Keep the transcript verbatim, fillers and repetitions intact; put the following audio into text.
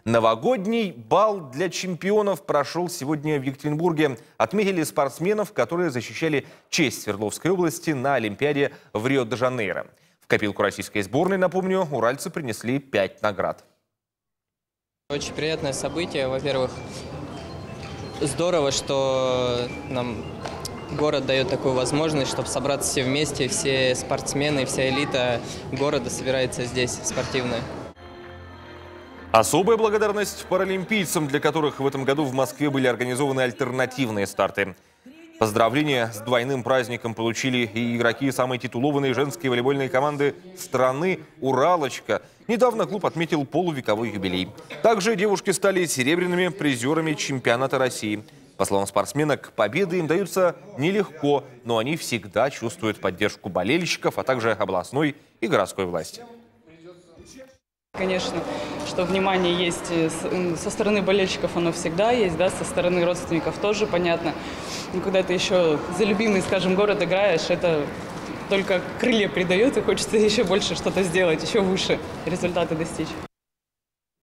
Новогодний бал для чемпионов прошел сегодня в Екатеринбурге. Отметили спортсменов, которые защищали честь Свердловской области на Олимпиаде в Рио-де-Жанейро. В копилку российской сборной, напомню, уральцы принесли пять наград. Очень приятное событие. Во-первых, здорово, что нам город дает такую возможность, чтобы собраться все вместе, все спортсмены, вся элита города собирается здесь, спортивная. Особая благодарность паралимпийцам, для которых в этом году в Москве были организованы альтернативные старты. Поздравления с двойным праздником получили и игроки самой титулованной женской волейбольной команды страны «Уралочка». Недавно клуб отметил полувековой юбилей. Также девушки стали серебряными призерами чемпионата России. По словам спортсменок, победы им даются нелегко, но они всегда чувствуют поддержку болельщиков, а также областной и городской власти. Конечно, что внимание есть со стороны болельщиков, оно всегда есть, да, со стороны родственников тоже понятно. Но когда ты еще за любимый, скажем, город играешь, это только крылья придает, и хочется еще больше что-то сделать, еще выше результаты достичь.